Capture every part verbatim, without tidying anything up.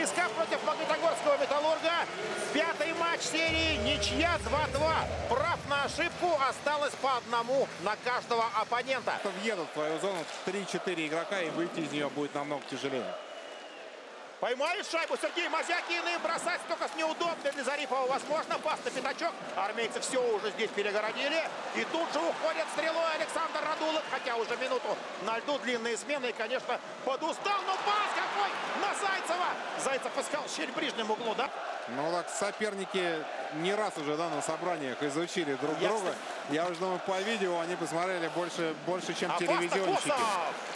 ЦСКА против Магнитогорского Металлурга. Пятый матч серии, ничья два-два. Прав на ошибку, осталось по одному на каждого оппонента. Въедут в твою зону три-четыре игрока, и выйти из нее будет намного тяжелее. Поймает шайбу Сергей Мазякин и бросать только с неудобной для Зарипова возможно. Пас на пятачок. Армейцы все уже здесь перегородили. И тут же уходит стрелой Александр Радулов. Хотя уже минуту на льду, длинные смены. И, конечно, подустал. Но пас какой на Зайцева. Зайцев искал щель в ближнем углу, да? Ну так соперники не раз уже, да, на собраниях изучили друг Ясно. друга. Я уже думаю, по видео они посмотрели больше, больше чем Опасно, телевизионщики. Косов!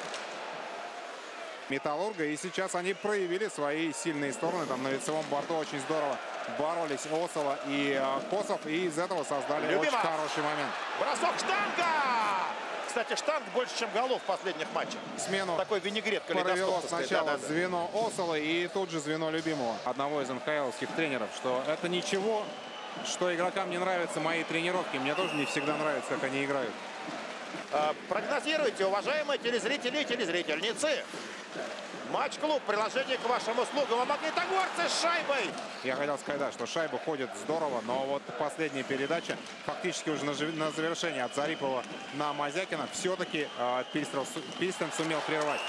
Металлурга. И сейчас они проявили свои сильные стороны. Там на лицевом борту очень здорово боролись Осола и э, Косов. И из этого создали Любимов. очень хороший момент. Бросок штанга! Кстати, штанг больше, чем голов в последних матчах. Смену Такой винегрет провело калейдоскоп. сначала Да, да, да. звено Осола и тут же звено Любимого. Одного из эн ха эловских тренеров. Что это ничего, что игрокам не нравятся мои тренировки. Мне тоже не всегда нравится, как они играют. А, прогнозируйте, уважаемые телезрители и телезрительницы. Матч-клуб, приложение к вашим услугам. А магнитогорцы с шайбой. Я хотел сказать, да, что шайба ходит здорово, но вот последняя передача, фактически уже на, на завершение от Зарипова на Мазякина, все-таки э, Пильстром сумел прервать.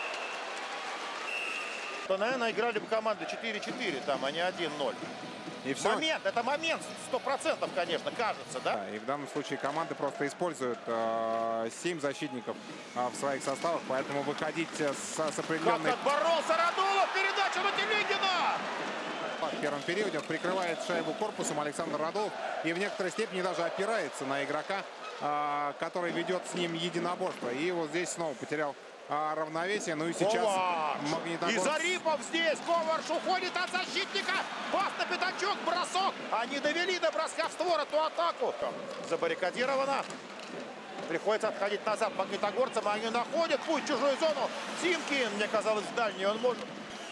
То, наверное, играли бы команды четыре-четыре, там, а не один-ноль. И все. Момент, это момент, сто процентов, конечно, кажется, да? Да, и в данном случае команды просто используют э, семь защитников э, в своих составах, поэтому выходить с, с определенной... Как отборолся Радулов, передача на Телегина! В первом периоде он прикрывает шайбу корпусом Александр Радулов и в некоторой степени даже опирается на игрока, э, который ведет с ним единоборство. И вот здесь снова потерял э, равновесие. Ну и сейчас Магнитогорск... И Зарипов здесь. Коварш уходит от защитника. Пас на пятачок, бросок. Они довели до броска в створ эту атаку. Забаррикадировано. Приходится отходить назад магнитогорцам. Они находят путь в чужую зону. Тимкин, мне казалось, в дальний. Он может...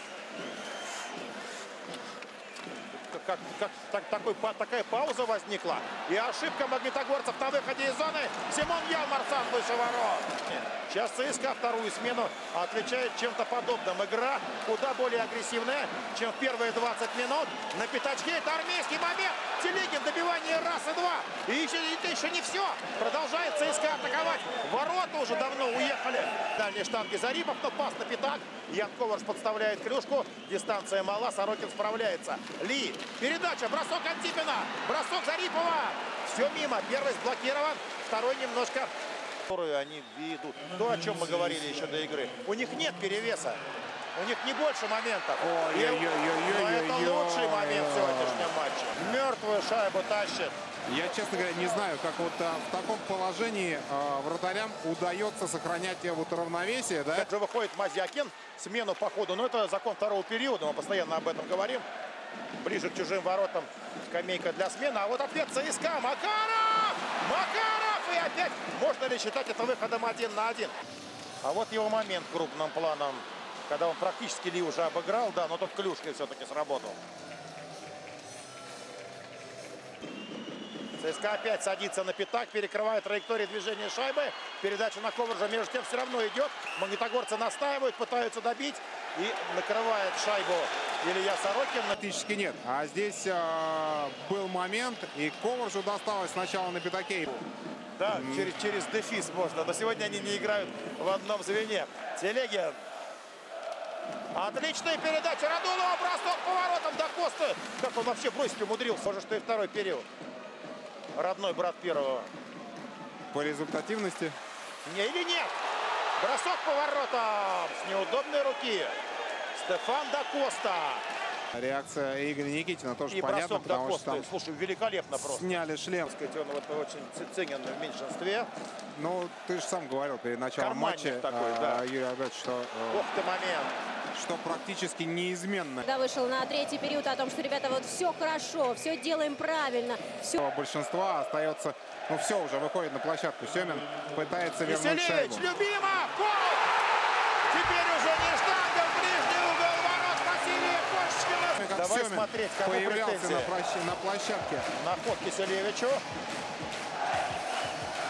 Как, как, так, такой, такая пауза возникла. И ошибка магнитогорцев на выходе из зоны. Симон Ялмарсан выше ворот. Сейчас ЦСКА вторую смену отличает чем-то подобным. Игра куда более агрессивная, чем в первые двадцать минут. На пятачке это армейский момент. Телегин, добивание раз и два. И еще, это еще не все. Продолжает ЦСКА атаковать. Ворота уже давно уехали. Дальние штанги Зарипов, но пас на пятак. Ян Коварш подставляет клюшку. Дистанция мала, Сорокин справляется. Ли. Передача, бросок Антипина. Бросок Зарипова. Все мимо. Первый сблокирован. Второй немножко... Которые они ведут. То, о чем мы говорили еще до игры. У них нет перевеса. У них не больше моментов. Ой, И... ой, ой, ой, Но это ой, лучший ой, момент в сегодняшнем матче. Мертвую шайбу тащит. Я, честно говоря, не знаю, как вот а, в таком положении а, вратарям удается сохранять а, вот равновесие, да? Как же выходит Мазякин. Смену по ходу. Но это закон второго периода. Мы постоянно об этом говорим. Ближе к чужим воротам скамейка для смены. А вот ответ ЦСКА. Макаров! Макаров! И опять можно ли считать это выходом один на один? А вот его момент крупным планом. Когда он практически Ли уже обыграл. Да, но тут клюшкой все-таки сработал. ЦСКА опять садится на пятак, перекрывает траекторию движения шайбы. Передача на Коваржа между тем все равно идет. Магнитогорцы настаивают, пытаются добить. И накрывает шайбу Илья Сорокин. Практически нет. А здесь э, был момент, и Коваржу досталось сначала на пятаке. Да, mm. через, через дефис можно. Но сегодня они не играют в одном звене. Телегин. Отличная передача Радулова. Бросок поворотом до Косты. Как он вообще бросить умудрился? Может, что и второй период. Родной брат первого. По результативности? Не, или нет? Бросок поворотом с неудобной руки. Стефан да Коста. Реакция Игоря Никитина тоже и понятна, потому потому что там слушай, великолепно просто. Сняли шлем. Сказать, он вот очень ценен в меньшинстве. Ну, ты же сам говорил перед началом Карманник матча, такой, а, да. Юрий Альбертович, что, Ох ты момент. что практически неизменно. Когда вышел на третий период о том, что, ребята, вот все хорошо, все делаем правильно. Все. Большинства остается, ну все, уже выходит на площадку. Семин пытается вернуть Веселевич, шайбу. Любимов, гол! Теперь уже не штанга в ближний угол ворот Василия Кошечкина. Как Давай Семин смотреть, кому появлялся претензии. на, площадке, на площадке. На ход Киселевичу.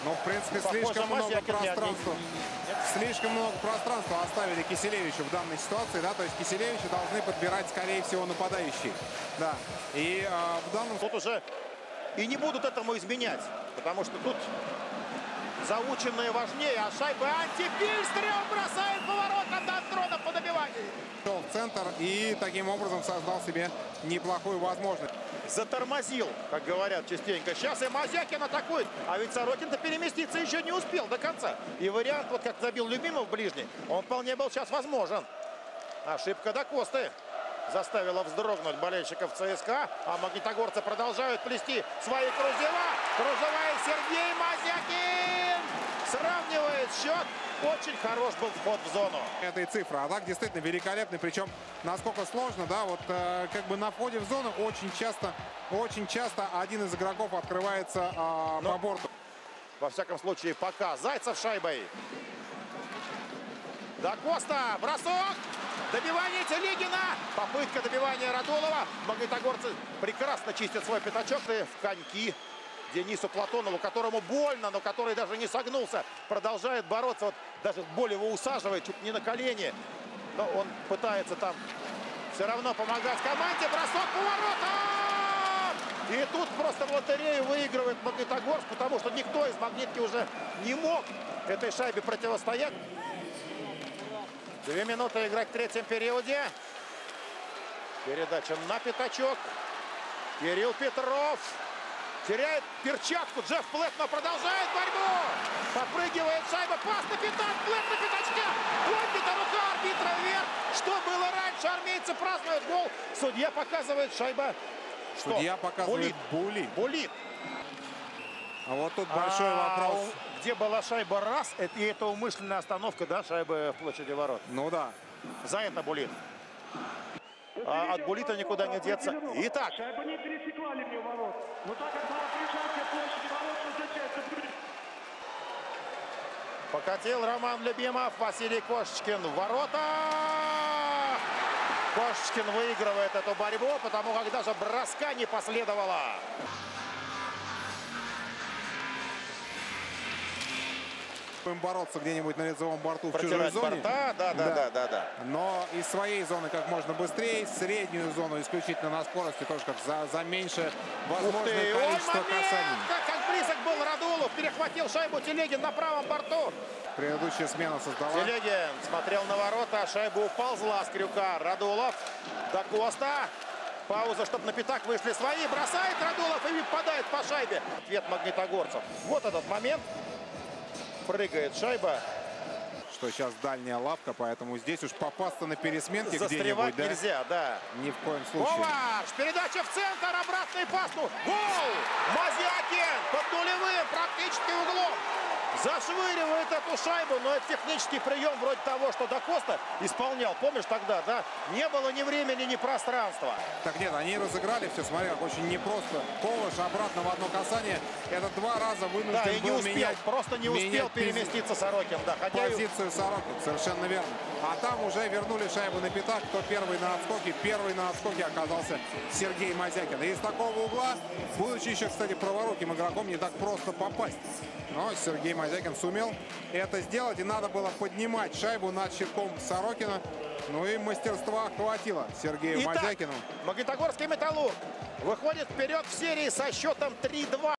Ну, в принципе, Похоже, слишком много Мазякин не- пространства. не- Слишком много пространства оставили Киселевичу в данной ситуации, да, то есть Киселевича должны подбирать, скорее всего, нападающие. Да, и а, в данном Тут уже и не будут этому изменять, потому что тут заученные важнее, а шайба антипильстрем бросает поворотом до Андронов по добиванию. шел в центр и таким образом создал себе неплохую возможность. Затормозил, как говорят частенько. Сейчас и Мазякин атакует, а ведь Сорокин-то переместиться еще не успел до конца. И вариант, вот как забил Любимов в ближний, он вполне был сейчас возможен. Ошибка до Косты заставила вздрогнуть болельщиков ЦСКА, а магнитогорцы продолжают плести свои кружева. Кружевая Сергей Мазякин сравнивает счет. Очень хорош был вход в зону. Этой цифры. А так действительно великолепный. Причем насколько сложно, да, вот э, как бы на входе в зону очень часто, очень часто один из игроков открывается э, Но, по борту. Во всяком случае, пока Зайцев шайбой. Да Коста, бросок, добивание Телегина, попытка добивания Радулова. Магнитогорцы прекрасно чистят свой пятачок и в коньки. Денису Платонову, которому больно, но который даже не согнулся, продолжает бороться. Вот даже боль его усаживает чуть не на колени. Но он пытается там все равно помогать команде. Бросок поворотом! И тут просто в лотерею выигрывает Магнитогорск, потому что никто из Магнитки уже не мог этой шайбе противостоять. Две минуты играть в третьем периоде. Передача на пятачок. Кирилл Петров. Теряет перчатку. Джефф Плетно продолжает борьбу. Подпрыгивает шайба. Пас на пятак. Плет на пятачке. Поднята рука арбитра вверх. Что было раньше? Армейцы празднуют гол. Судья показывает шайба. Что? Судья показывает булит. булит. Булит. А вот тут большой А, вопрос. Где была шайба раз, это, и это умышленная остановка, да, шайбы в площади ворот. Ну да. За это булит. А от булита никуда не деться. Итак. Шайба не пересекла линию ворот. Но так как была прижатие площади ворот, назначается булит. Покатил Роман Любимов, Василий Кошечкин в ворота. Кошечкин выигрывает эту борьбу, потому как даже броска не последовало. Будем бороться где-нибудь на лицевом борту в чужой Протирать зоне. борта, да, да, да, да, да. Но из своей зоны как можно быстрее, среднюю зону исключительно на скорости, тоже как за, за меньше возможное Ой, количество момент! касаний. Как, как близок был Радулов, перехватил шайбу Телегин на правом борту. Предыдущая смена создала. Телегин смотрел на ворота, шайба уползла с крюка. Радулов, до Коста. Пауза, чтобы на пятак вышли свои. Бросает Радулов и попадает по шайбе. Ответ магнитогорцев. Вот этот момент. Прыгает шайба. Что сейчас дальняя лавка, поэтому здесь уж попасться на пересменке Застревать где-нибудь, да? нельзя, да. Ни в коем случае. Коварш! Передача в центр, обратный пас. Ну, гол! Мазякин под нулевым, практически углом. Зашвыривает эту шайбу, но это технический прием вроде того, что До Коста исполнял. Помнишь тогда, да? Не было ни времени, ни пространства. Так нет, они разыграли все, смотри, как очень непросто. Коваш обратно в одно касание. Это два раза вынужден Да, и не был успел, менять, просто не успел менять переместиться Сорокин. Да, хотя и- позицию Сорокин, совершенно верно. А там уже вернули шайбу на пятак. Кто первый на отскоке? Первый на отскоке оказался Сергей Мазякин. И из такого угла, будучи еще, кстати, праворуким игроком, не так просто попасть. Но Сергей Мазякин сумел это сделать. И надо было поднимать шайбу над щитком Сорокина. Ну и мастерства хватило Сергею Итак, Мазякину. Магнитогорский Металлург выходит вперед в серии со счетом три-два.